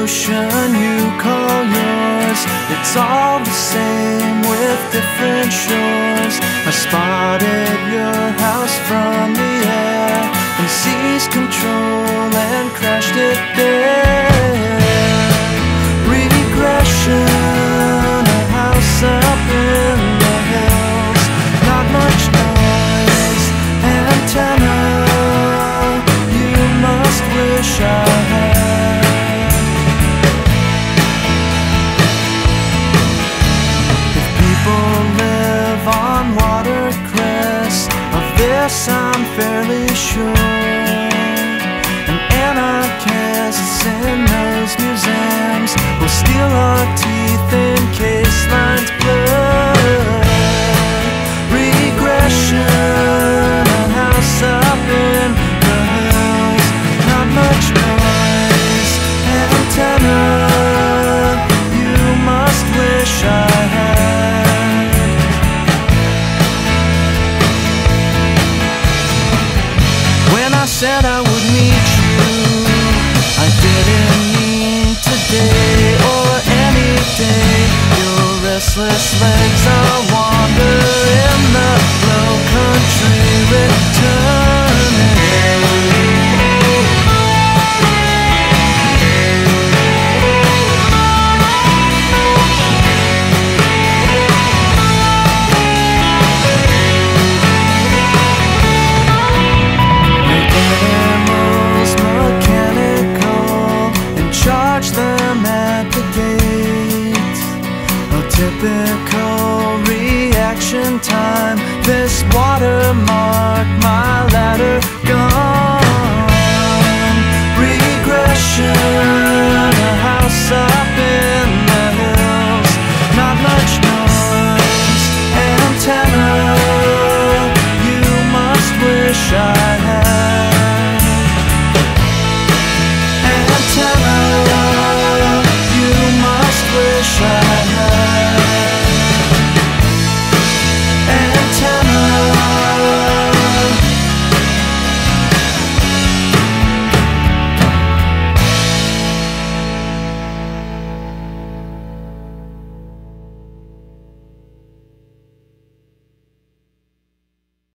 ocean you call yours. It's all the same with different shores. I spotted your house from the air and seized control and crashed it there. Regression, a house up in the hills. Not much noise, antenna you must wish I had. If people live on watercress, of this I'm fairly sure. And anarchists in those museums will steal our teeth in case lines blur. Regression, a house up in the hills. Not much noise, antenna you must wish I had. When I said I would meet you, I didn't mean today or any day. Your restless legs are wandering in the low country, returning. Charge them at the gate. A typical reaction time. This watermark my ladder